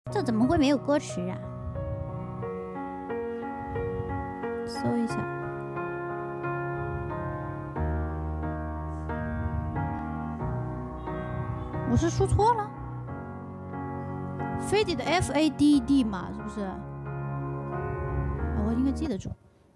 这怎么会没有歌词啊？搜一下。我是输错了 ？Faded FADD 嘛，是不是？我应该记得住。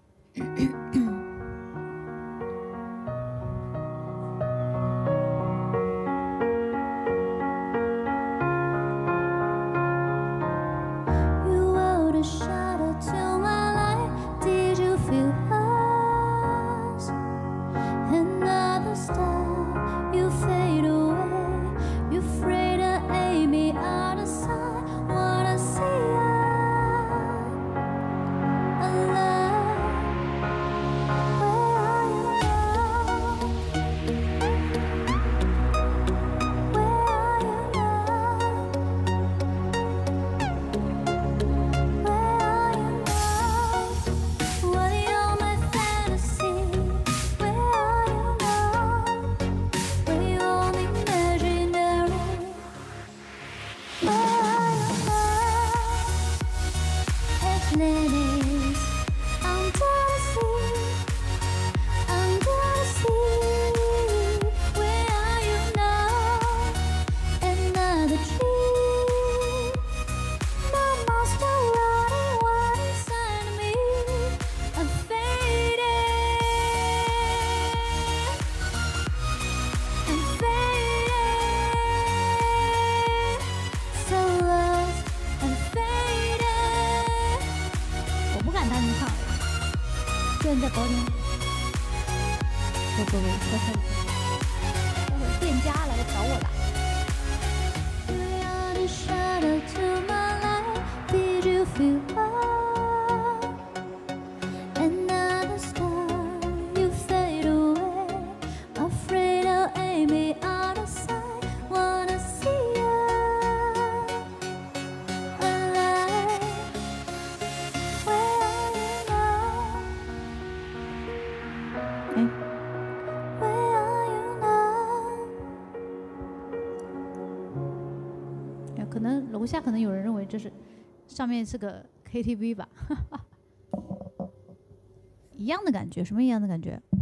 楼下可能有人认为这是上面是个 KTV 吧，一样的感觉，什么一样的感觉？